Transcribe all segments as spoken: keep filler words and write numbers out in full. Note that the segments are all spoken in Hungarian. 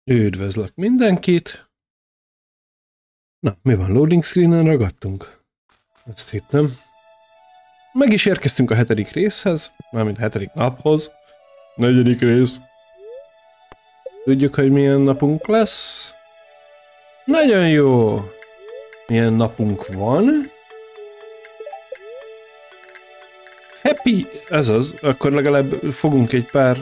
Üdvözlök mindenkit! Na, mi van? Loading screenen ragadtunk? Ezt hittem. Meg is érkeztünk a hetedik részhez, mármint a hetedik naphoz. Negyedik rész. Tudjuk, hogy milyen napunk lesz. Nagyon jó! Milyen napunk van. Happy! Ez az, akkor legalább fogunk egy pár...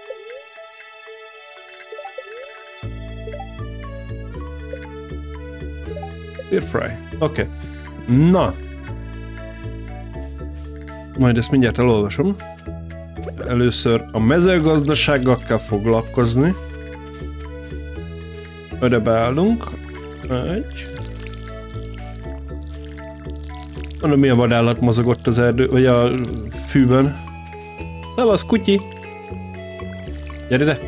Stir fry. Oké. Okay. Na. Majd ezt mindjárt elolvasom. Először a mezőgazdasággal kell foglalkozni. Öde beállunk. Egy. Mondom, milyen vadállat mozogott az erdő, vagy a fűben. Szevasz, kutyi! Gyere ide!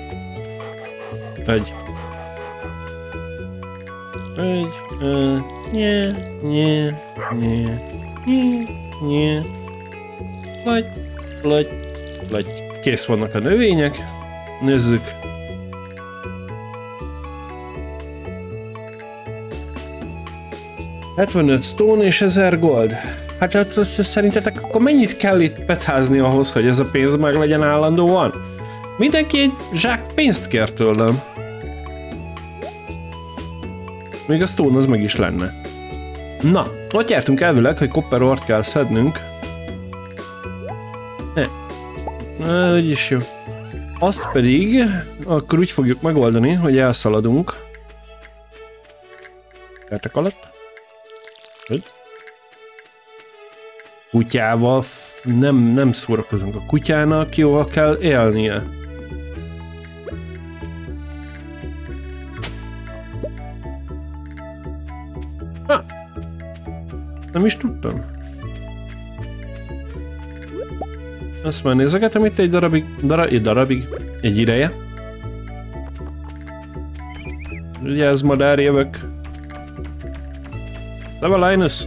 Egy. Egy. Uh, nye, nye, nye, nye, nye. Lagy, lagy, lagy. Kész vannak a növények. Nézzük. hetvenöt stone és ezer gold. Hát, hát szerintetek akkor mennyit kell itt pecázni ahhoz, hogy ez a pénz meg legyen állandóan? Mindenki egy zsák pénzt kér tőlem. Még a stone az meg is lenne. Na, ott jártunk elvileg, hogy copper ort kell szednünk. Ne. Na, úgyis jó. Azt pedig, akkor úgy fogjuk megoldani, hogy elszaladunk. Kertek alatt. Hogy? Kutyával nem, nem szórakozunk. A kutyának jól kell élnie. Ha. Nem is tudtam. Azt már nézegetem itt egy darabig, darab, egy darabig, egy ideje. Ugye ez madár jövök. Leva Linus!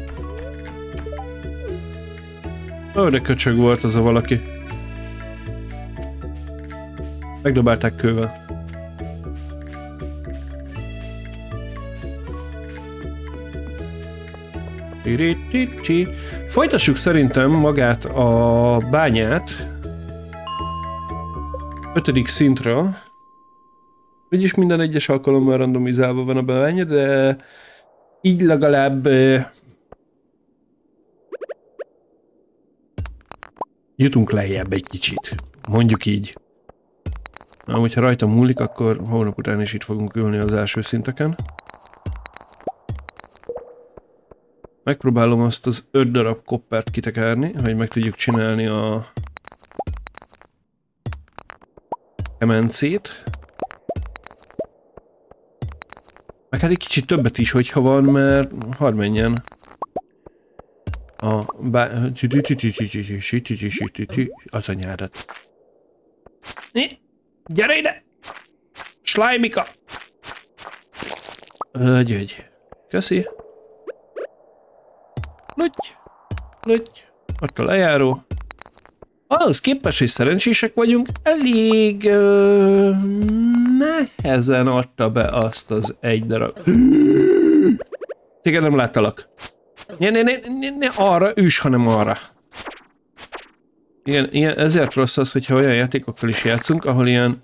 Ó, de köcsög volt az a valaki. Megdobálták kővel. Folytassuk szerintem magát a bányát. Ötödik szintről. Úgyis minden egyes alkalommal randomizálva van a bánya, de így legalább uh, jutunk lejjebb egy kicsit. Mondjuk így. Na, hogyha rajta múlik, akkor hónap után is itt fogunk ülni az első szinteken. Megpróbálom azt az öt darab koppert kitekerni, hogy meg tudjuk csinálni a kemencét. Meg hát egy kicsit többet is, hogyha van, mert hadd menjen a bá... az anyádat. Gyere ide! Slime-ika! Ögy-ögy. Köszi. Luty, luty. Ott a lejáró. Ahhoz képest, hogy szerencsések vagyunk, elég ö, nehezen adta be azt az egy darab. Téged nem láttalak. Ne, ne, ne, ne, ne arra üss, hanem arra. Igen, ilyen, ezért rossz az, hogyha olyan játékokkal is játszunk, ahol ilyen...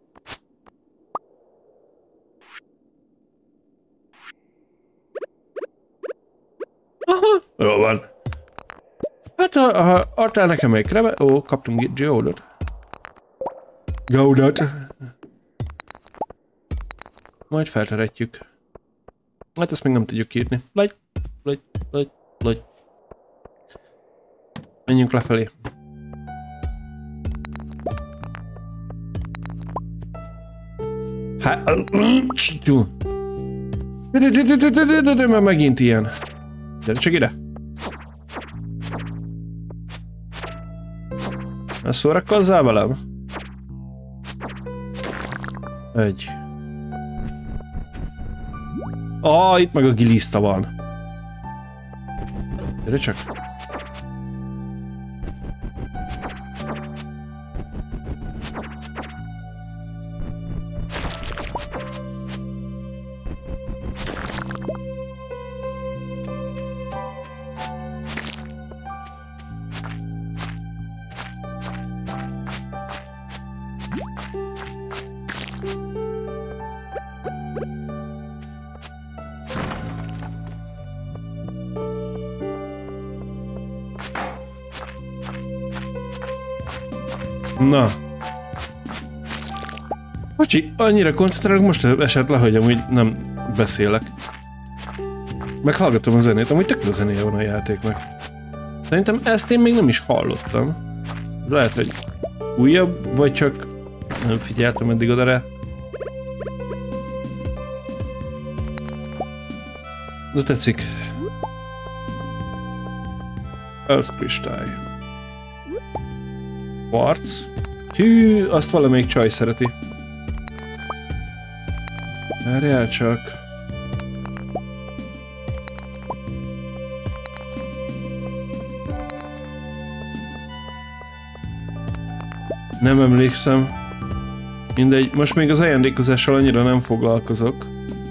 Aha, jó van. Hát, ha adtál nekem egy krebe... Ó, kaptunk geódot. Geódot. Majd felteretjük. Hát ezt még nem tudjuk írni. Lagy, lagy, lagy, lagy. Menjünk lefelé. Hát... Már megint ilyen. Gyere csak ide. Ne szórakozzál velem? Egy. Ah, itt meg a giliszta van. Gyere csak. Na. Bocsi, annyira koncentrálok, most esett le, hogy amúgy nem beszélek. Meghallgatom a zenét, amúgy tök a zenéje van a játéknak. Szerintem ezt én még nem is hallottam. Lehet, hogy újabb, vagy csak nem figyeltem eddig oda rá. De tetszik. Earth Crystal. Quartz. Hű, azt valamelyik csaj szereti. Várjál csak. Nem emlékszem. Mindegy, most még az ajándékozással annyira nem foglalkozok.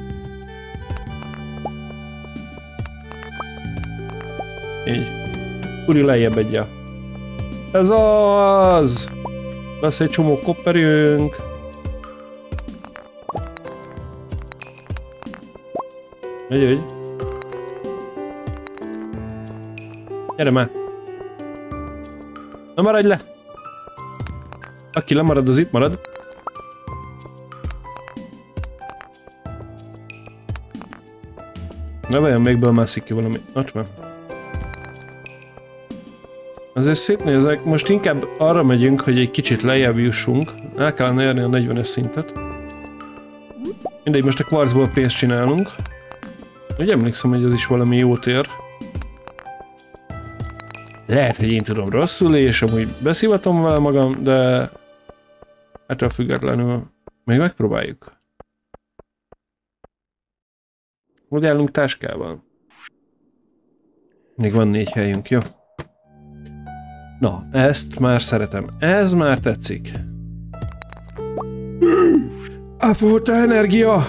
Így. Uri lejjebb egyja. Ez az! Lesz egy csomó kopperünk. Egy, egy. Gyere már! Na maradj le! Aki lemarad, az itt marad. Ne vajon mégből mászik ki valami. Ott van. Azért szétnézek, most inkább arra megyünk, hogy egy kicsit lejjebb jussunk. El kellene érni a negyvenes szintet. Mindegy, most a kvarcból pénzt csinálunk. Úgy emlékszem, hogy ez is valami jót ér. Lehet, hogy én tudom rosszul, és amúgy beszívatom vele magam, de ettől függetlenül még megpróbáljuk. Hogy állunk táskával? Még van négy helyünk, jó? Na, ezt már szeretem. Ez már tetszik. Elfogyott a energia!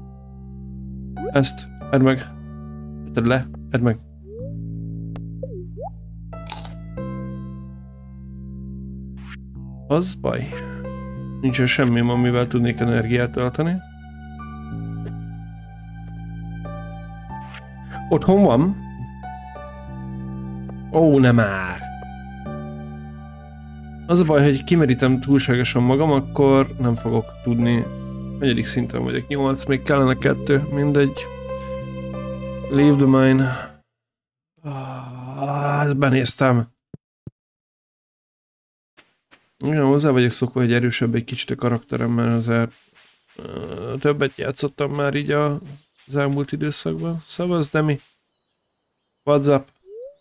Ezt, edd meg. Tedd le, edd meg. Az baj. Nincsen semmi, amivel tudnék energiát tölteni. Otthon van. Ó, nem már. Az a baj, hogy kimerítem túlságosan magam, akkor nem fogok tudni. Negyedik szinten vagyok, nyolc, még kellene kettő, mindegy. Leave the mine. Ah, benéztem. Igen, hozzá vagyok szokva, hogy erősebb egy kicsit a karakterem, mert azért uh, többet játszottam már így a, az elmúlt időszakban. Szavasz, Demi. What's up?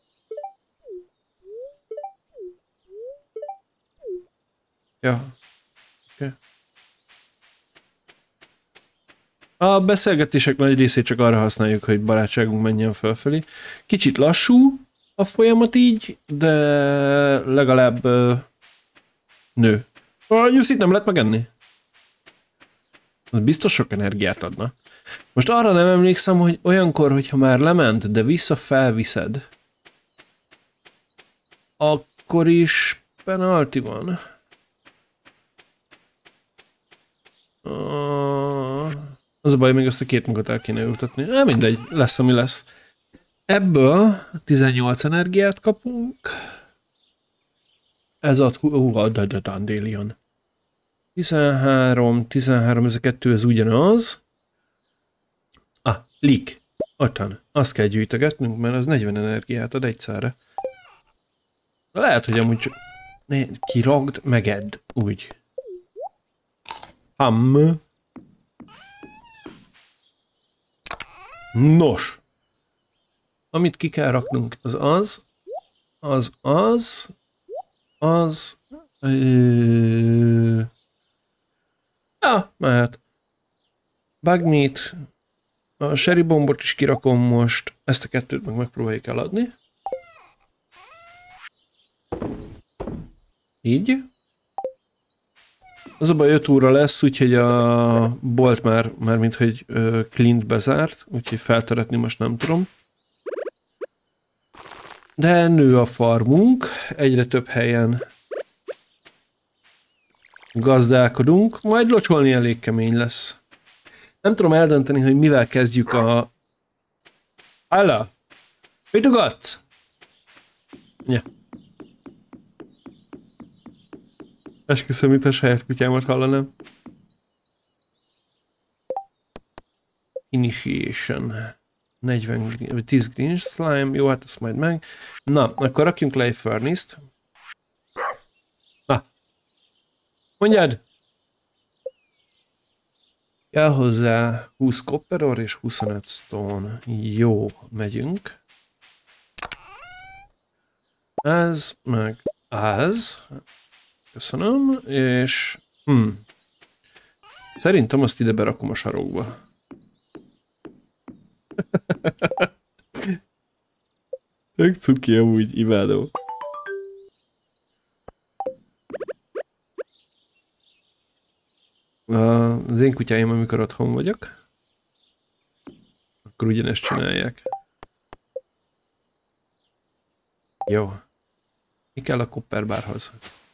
Ja. Okay. A beszélgetések nagy részét csak arra használjuk, hogy barátságunk menjen felfelé. Kicsit lassú a folyamat így, de legalább uh, nő. A nyuszit nem lehet megenni? Az biztos sok energiát adna. Most arra nem emlékszem, hogy olyankor, hogyha már lement, de vissza felviszed, akkor is penalty van. Az a baj, még azt a két magat el kéne ültetni. Na mindegy, lesz ami lesz. Ebből tizennyolc energiát kapunk. Ez ad, ó, a Dandelion. tizenhárom, tizenhárom, ez a kettő, ez ugyanaz. Ah, Lik. Ottan. Azt kell gyűjtögetnünk, mert az negyven energiát ad egyszerre. Lehet, hogy amúgy csak... Ne, kiragd, megedd. Úgy. Ham. Nos. Amit ki kell raknunk, az az. Az az. Az... Ö... Ja, mehet. Bugmeat. A sherry bombot is kirakom most. Ezt a kettőt meg megpróbáljuk eladni. Így. Az a baj, öt óra lesz, úgyhogy a bolt már, már mint hogy uh, Clint bezárt, úgyhogy feltöretni most nem tudom. De nő a farmunk, egyre több helyen gazdálkodunk, majd locsolni elég kemény lesz. Nem tudom eldönteni, hogy mivel kezdjük a... Hála! Mit ugatsz? Ja. Esküszöm, mint a saját kutyámat hallanám. Initiation. negyven green, vagy tíz green slime. Jó, hát ezt majd meg. Na, akkor rakjunk le egy furnace-t. Na. Mondjad! Kell hozzá húsz copper ore és huszonöt stone. Jó, megyünk. Ez, meg ez. Köszönöm, és... Hm. Szerintem azt ide berakom a sarokba. Tök cuki amúgy, imádom. Az én kutyáim, amikor otthon vagyok, akkor ugyanezt csinálják. Jó. Mi kell a kopperbárhoz?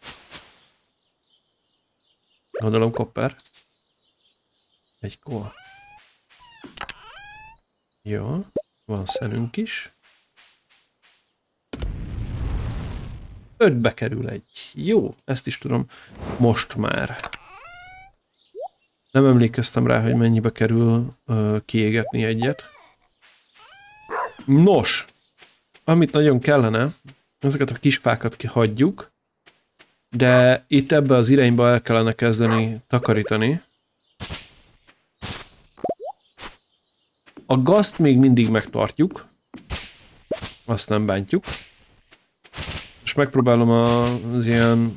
Gondolom kopper. Egy kó. Jó. Van szenünk is. Ötbe kerül egy. Jó, ezt is tudom. Most már. Nem emlékeztem rá, hogy mennyibe kerül uh, kiégetni egyet. Nos, amit nagyon kellene, ezeket a kis fákat kihagyjuk, de itt ebbe az irányba el kellene kezdeni takarítani. A gazt még mindig megtartjuk, azt nem bántjuk. És megpróbálom az ilyen...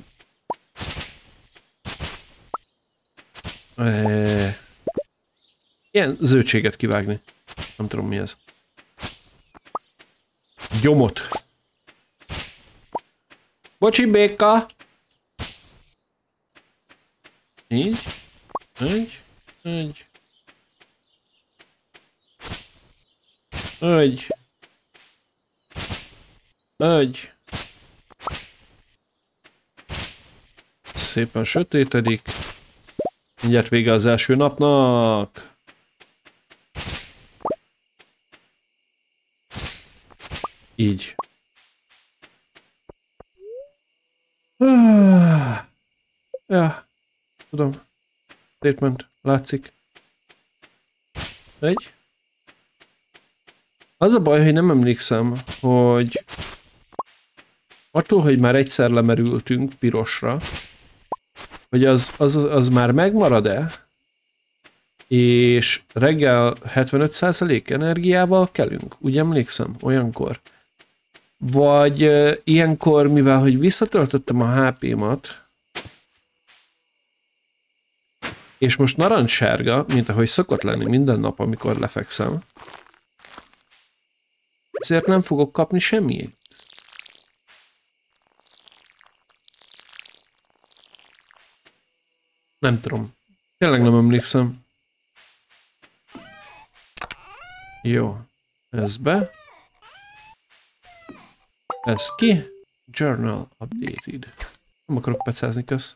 E... ilyen zöldséget kivágni. Nem tudom mi ez. Gyomot. Bocsi, béka! Így. Egy. Egy. Egy. Egy. Szépen sötétedik. Mindjárt vége az első napnak. Így. Ja, tudom. Statement látszik. Egy. Az a baj, hogy nem emlékszem, hogy attól, hogy már egyszer lemerültünk pirosra, hogy az, az, az már megmarad-e, és reggel hetvenöt százalék energiával kelünk. Úgy emlékszem, olyankor. Vagy uh, ilyenkor, mivel hogy visszatöltöttem a há pémat, és most narancssárga, mint ahogy szokott lenni minden nap, amikor lefekszem, ezért nem fogok kapni semmit. Nem tudom. Tényleg nem emlékszem. Jó. Ez be. Ez ki. Journal updated. Nem akarok pecázni, kösz.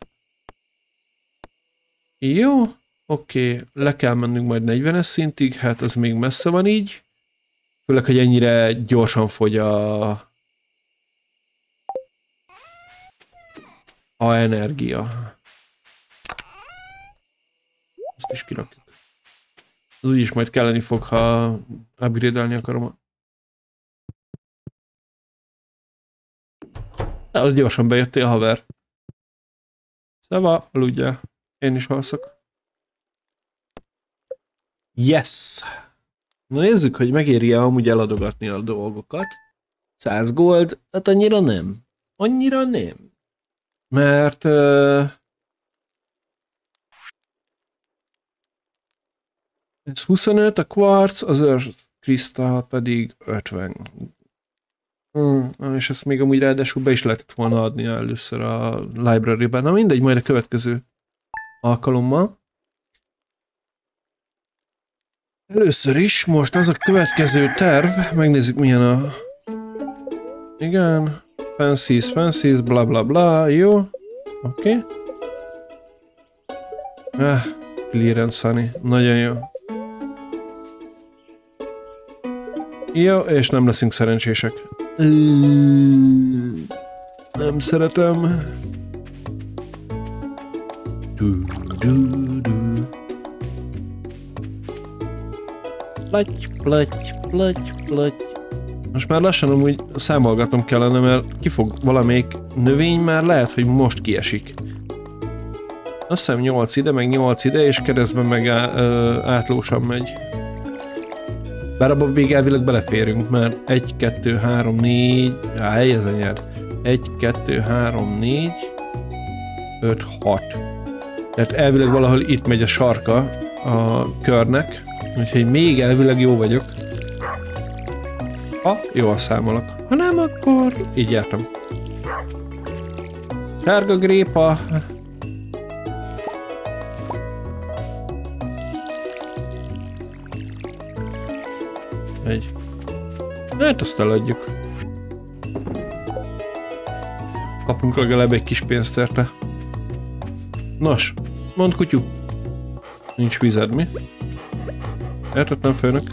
Jó. Oké. Okay. Le kell mennünk majd negyvenes szintig. Hát az még messze van így. Főleg, hogy ennyire gyorsan fogy a... a energia. Ezt is kirakjuk. Az úgyis majd kelleni fog, ha upgrade-elni akarom. El, gyorsan bejöttél, haver. Szeva, aludjál. Én is alszok. Yes! Na nézzük, hogy megéri-e amúgy eladogatni a dolgokat. száz gold, hát annyira nem. Annyira nem. Mert... Uh, ez huszonöt, a quartz, az earth crystal pedig ötven. Hmm, és ezt még amúgy ráadásul be is lehetett volna adni először a library-ben. Na mindegy, majd a következő alkalommal. Először is, most az a következő terv, megnézzük milyen a... Igen, fancies, fancies, bla bla bla, jó, oké. Okay. Ah, clearance, Sunny. Nagyon jó. Jó, és nem leszünk szerencsések. Nem szeretem. Du, du, du. Platy, platy, platy, platy. Most már lassan amúgy számolgatnom kellene, mert ki fog valamelyik növény már lehet, hogy most kiesik. Azt hiszem nyolc ide, meg nyolc ide, és keresztben meg á, ö, átlósan megy. Bár abban még elvileg beleférünk, mert egy, kettő, három, négy... Á, helyezen nyer. egy, kettő, három, négy... öt, hat. Tehát elvileg valahol itt megy a sarka a körnek, úgyhogy még elvileg jó vagyok. Ha jól számolok. Ha nem, akkor így jártam. Sárga grépa. Egy. Hát azt eladjuk. Kapunk legalább egy kis pénzt érte. Nos, mondd kutyú. Nincs vized, mi? Értettem, főnök.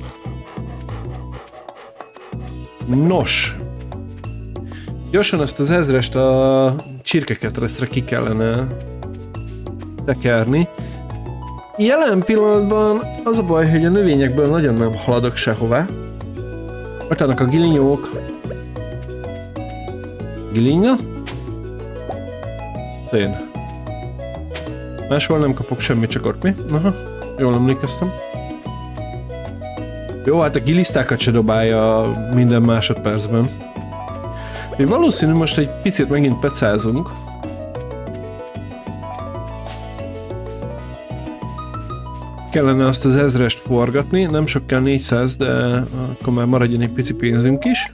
Nos. Gyorsan ezt az ezrest a csirkeketrecre ki kellene tekerni. Jelen pillanatban az a baj, hogy a növényekből nagyon nem haladok sehová. Ott vannak a gilinyók. Gilinya? Én. Máshol nem kapok semmit, csak ott mi? Aha, jól emlékeztem. Jó, hát a gilisztákat se dobálja minden másodpercben. Mi valószínű most egy picit megint pecázunk. Kellene azt az ezrest forgatni, nem sok kell négyszáz, de akkor már maradjon egy pici pénzünk is.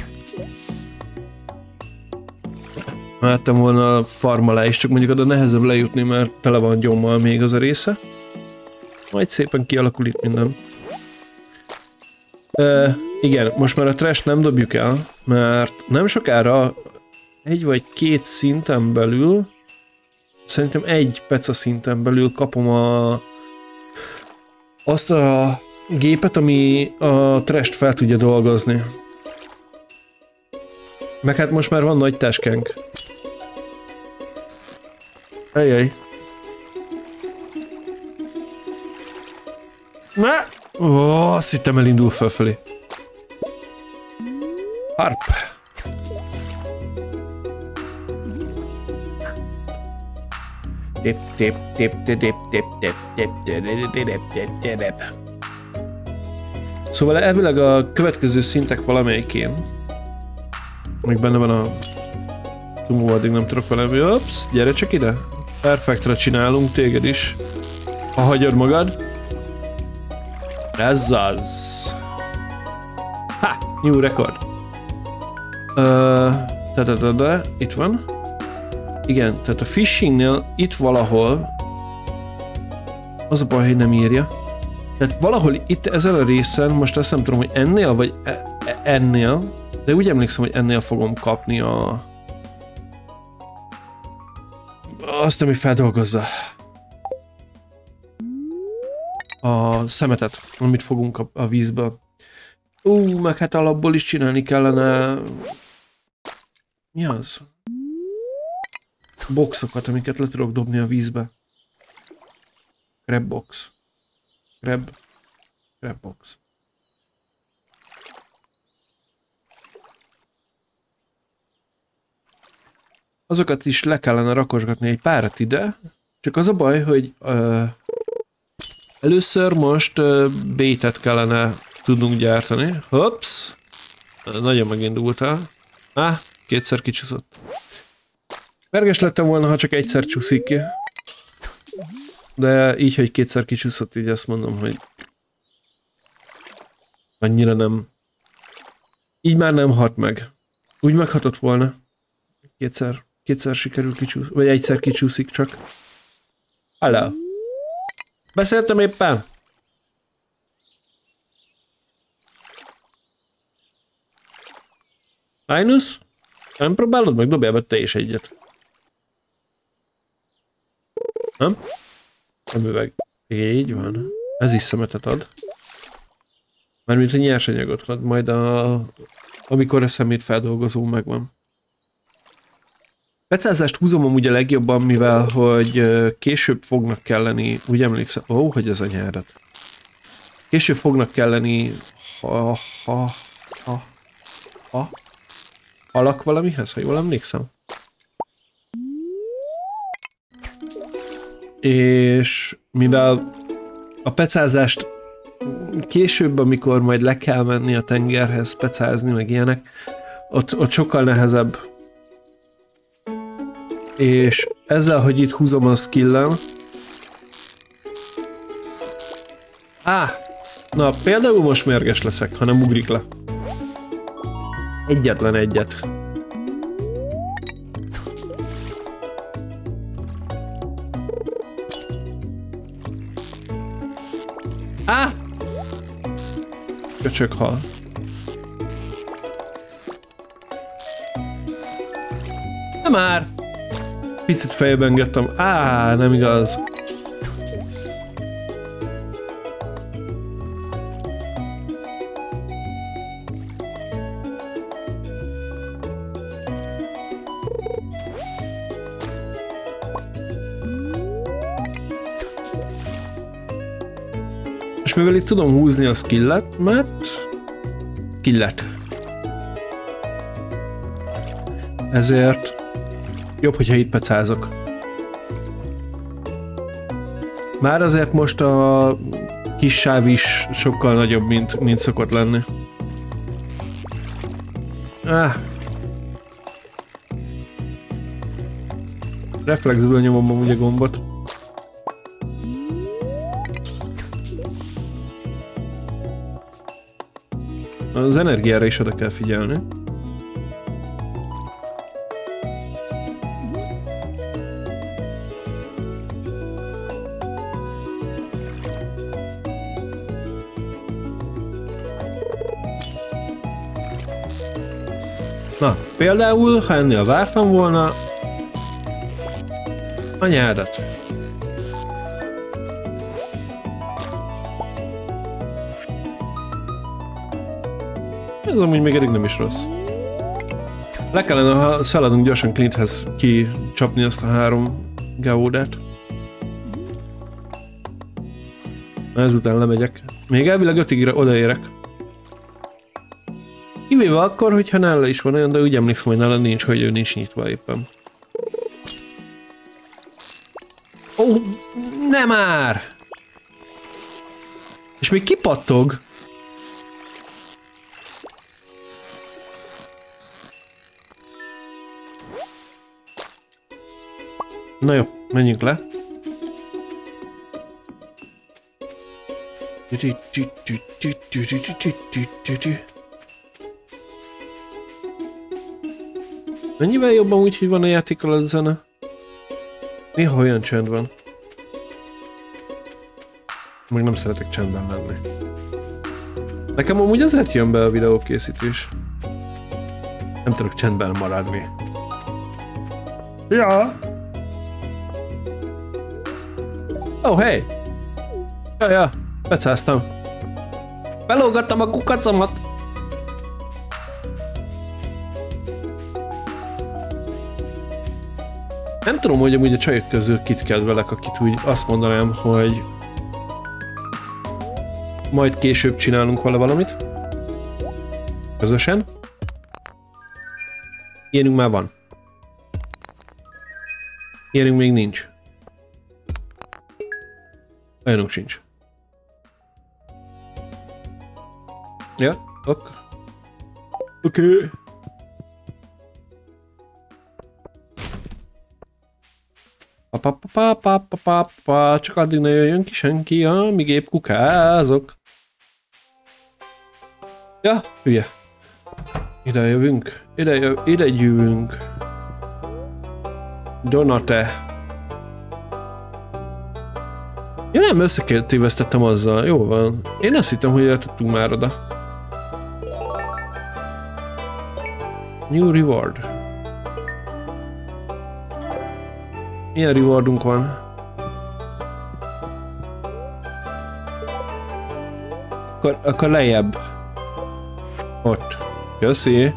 Láttam volna a farm alá is, csak mondjuk oda nehezebb lejutni, mert tele van gyommal még az a része. Majd szépen kialakul itt minden. Uh, igen, most már a trash nem dobjuk el, mert nem sokára egy vagy két szinten belül, szerintem egy peca szinten belül kapom a, azt a gépet, ami a trash-t fel tudja dolgozni. Meg hát most már van nagy táskánk. Ejjjj. Ne! Ó, azt hittem elindul felfelé. Harp. Tip, tip, tip, tip, tip, tip, tip, tip, tip, tip, tip. Szóval elvileg a következő szintek valamelyikén. Még benne van a tumó, addig nem tudok vele. Ups, gyere csak ide. Perfektre csinálunk téged is. Ha hagyod magad. Ez az. Ha! New record. Uh, de, de, de, de, itt van. Igen, tehát a fishingnél itt valahol az a baj, hogy nem írja. Tehát valahol itt ezen a részen, most azt nem tudom, hogy ennél, vagy e e ennél, de úgy emlékszem, hogy ennél fogom kapni a azt, ami feldolgozza a szemetet, amit fogunk a, a vízből. Ú, meg hát alapból is csinálni kellene... Mi az? Boxokat, amiket le tudok dobni a vízbe. Crab box. Crab. Crab box. Azokat is le kellene rakosgatni egy párat ide. Csak az a baj, hogy... Uh, először most uh, baitet kellene tudnunk gyártani. Hops! Nagyon megindultál. Á, kétszer kicsúszott. Merges lettem volna, ha csak egyszer csúszik ki. De így, hogy kétszer kicsúszott, így azt mondom, hogy annyira nem. Így már nem hat meg. Úgy meghatott volna. Kétszer, kétszer sikerül kicsúszni, vagy egyszer kicsúszik csak. Hello. Beszéltem éppen? Linus? Nem próbálod meg? Dobjál be te is egyet. Nem? Szemüveg. Így van. Ez is szemetet ad. Mármint a nyersanyagot ad, majd a... amikor a szemét feldolgozó megvan. Pecázást húzom amúgy a legjobban, mivel hogy később fognak kelleni, úgy emlékszem, ó, hogy ez a nyárat. Később fognak kelleni ha, ha, ha, ha, halak valamihez, ha jól emlékszem. És mivel a pecázást később, amikor majd le kell menni a tengerhez pecázni, meg ilyenek, ott, ott sokkal nehezebb. És ezzel, hogy itt húzom a skill-lem. Á! Na, például most mérges leszek, ha nem ugrik le. Egyetlen egyet. Á! Köcsög hal. Nem már! Picit fejbe engedtem. Á, nem igaz. És mivel itt tudom húzni a skillet, mert... skillet. Ezért... jobb, hogyha itt pecázok. Már azért most a kis sáv is sokkal nagyobb, mint, mint szokott lenni. Ah. Reflexből nyomom amúgy a gombot. Az energiára is oda kell figyelni. Na, például, ha ennél vártam volna a nyárat. Ez amúgy még eddig nem is rossz. Le kellene, ha szaladunk gyorsan Clinthez kicsapni azt a három geódát. Ezután lemegyek. Még elvileg ötig odaérek. Kivéve akkor, hogyha nála is van olyan, de úgy emlékszem, hogy nála nincs, hogy ő nincs nyitva éppen. Ó, oh, nem már! És még kipattog. Na jó, menjünk le. Mennyivel jobban úgy, hogy van a játék alatt zene? Néha olyan csend van. Meg nem szeretek csendben lenni. Nekem amúgy azért jön be a videókészítés. Nem tudok csendben maradni. Ja! Oh, hey! Ja, ja, pecáztam. Belógattam a kukacomat! Nem tudom, hogy amúgy a csajok közül kit kedvelek, akit úgy azt mondanám, hogy majd később csinálunk vele valamit. Közösen. Ilyenünk már van. Ilyenünk még nincs. Olyanunk sincs. Ja, ok. Oké. Okay. Pa, pa, pa, pa, pa, pa, pa, csak addig ne jöjjön ki senki, amíg épp kukázok. Ja, hülye. Ide jövünk, ide, jö, ide jövünk. Donate. Ja nem, összetévesztettem azzal, jó van. Én azt hittem, hogy eltudtunk már oda. New reward. Milyen rewardunk van? Akkor, akkor lejjebb. Ott. Köszi.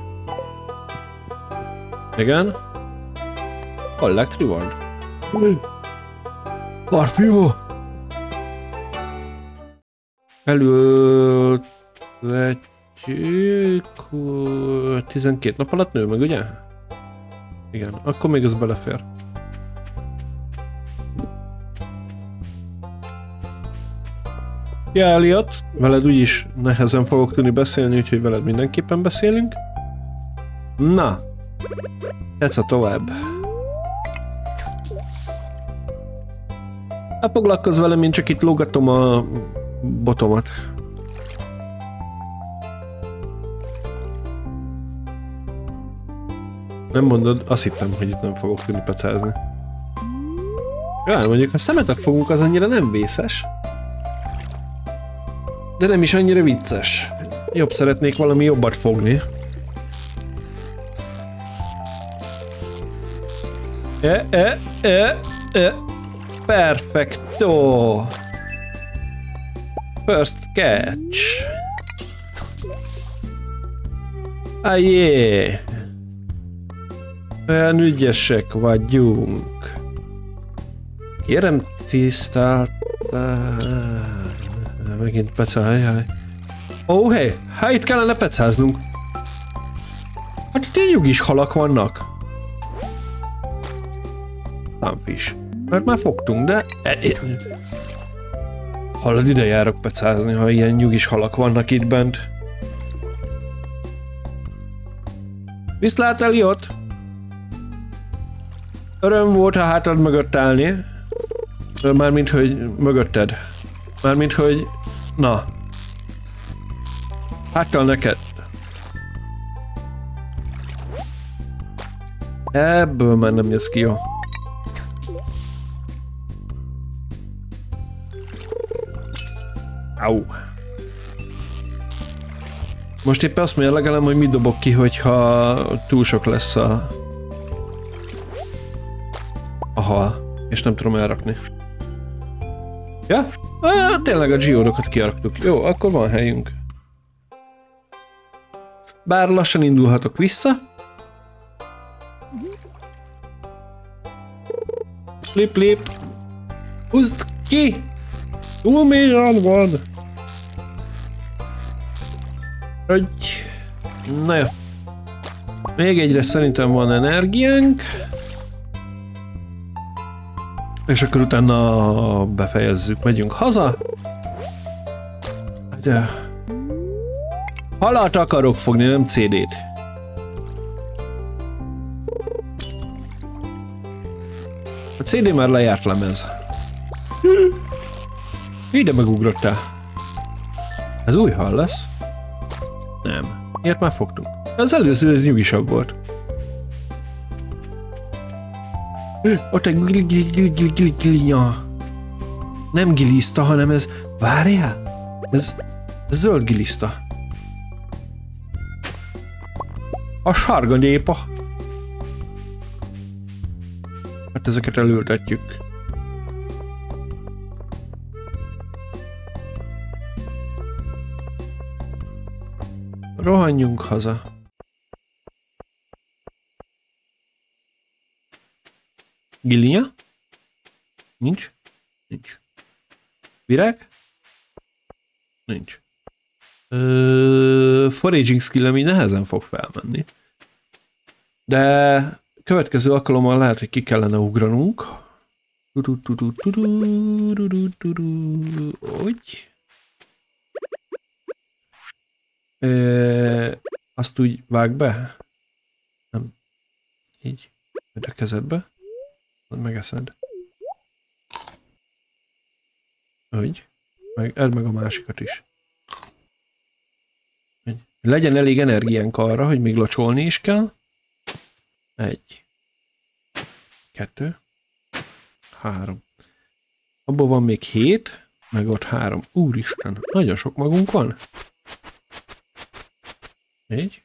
Igen. Collect reward. Parfió! Előtletjük... tizenkét nap alatt nő meg, ugye? Igen, akkor még ez belefér. Ja, Elliot, veled úgyis nehezen fogok tudni beszélni, úgyhogy veled mindenképpen beszélünk. Na, tetsz tovább. Ne foglalkozz velem, én csak itt lógatom a botomat. Nem mondod, azt hittem, hogy itt nem fogok tudni pecázni. Ja, mondjuk, ha szemetet fogunk, az annyira nem vészes. De nem is annyira vicces. Jobb szeretnék valami jobbat fogni. E, e, e, e. Perfecto. First catch. Ah, yeah. Olyan ügyesek vagyunk. Kérem tisztelt... Megint pecáj, jaj. Ó, oh, hé, hát itt kellene pecáznunk. Hát itt nyugis halak vannak. Támfish. Mert már fogtunk, de... Hallod, ide járok pecázni, ha ilyen nyugis halak vannak itt bent. Viszlát, Elliot! Öröm volt, ha hátad mögött állni. Mármint, hogy mögötted. Mármint, hogy... Na. Háttal neked. Ebből már nem jössz ki, jó. Au. Most éppen azt mérlegelem, hogy mit dobok ki, hogyha túl sok lesz a... a hal. És nem tudom elrakni. Ja? Ah, tényleg a geodokat kiraktuk. Jó, akkor van helyünk. Bár lassan indulhatok vissza. Lip lip. Húzd ki! Túl mélyen van! Hogy... Na jó. Még egyre szerintem van energiánk. És akkor utána befejezzük, megyünk haza. De... Halat akarok fogni, nem cé dét. A cé dé már lejárt lemez. Ide megugrottál. Ez új hal lesz? Nem. Ilyet már fogtunk. Az előző nyugisabb volt. Ott egy gilinya. Nem giliszta, hanem ez... Várjál? Ez... zöld giliszta. A sárga népa. Hát ezeket elültetjük. Rohanjunk haza. Gilinya? Nincs? Nincs. Virág? Nincs. Ö, foraging skill, ami nehezen fog felmenni. De következő alkalommal lehet, hogy ki kellene ugranunk. Úgy. Ö, azt úgy vág be? Nem. Így. Majd a kezedbe. Megeszed. Úgy. Meg, edd meg a másikat is. Úgy. Legyen elég energiánk arra, hogy még locsolni is kell. Egy. Kettő. Három. Abból van még hét, meg ott három. Úristen, nagyon sok magunk van. Egy.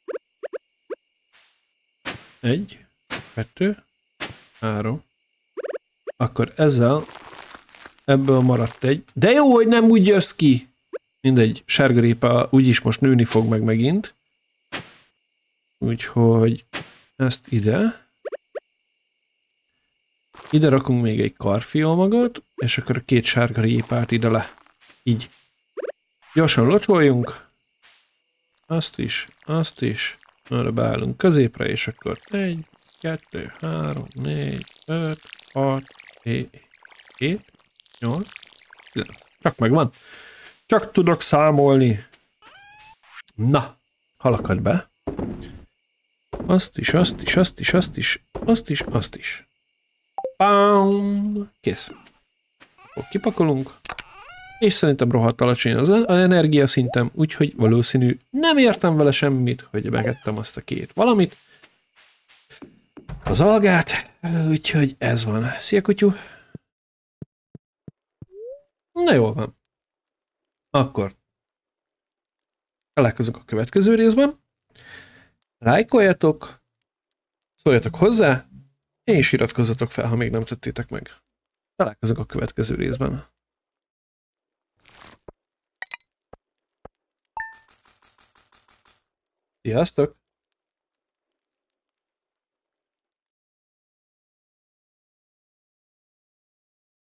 Egy. Kettő. Három. Akkor ezzel ebből maradt egy. De jó, hogy nem úgy jössz ki! Mindegy, sárgarépa úgyis most nőni fog meg megint. Úgyhogy ezt ide. Ide rakunk még egy karfiolmagot, és akkor a két sárgarépát ide le. Így. Gyorsan locsoljunk. Azt is, azt is. Arra beállunk középre, és akkor egy, kettő, három, négy, öt, hat, hét, nyolc, csak megvan. Csak tudok számolni. Na, halakat be. Azt is, azt is, azt is, azt is, azt is, azt is. Pám! Kész. Akkor kipakolunk. És szerintem rohadt alacsony az energiaszintem, úgyhogy valószínű nem értem vele semmit, hogy megettem azt a két valamit. Az algát, úgyhogy ez van. Szia, kutyú! Na jól van. Akkor találkozunk a következő részben. Lájkoljatok, szóljatok hozzá, és iratkozzatok fel, ha még nem tettétek meg. Találkozunk a következő részben. Sziasztok!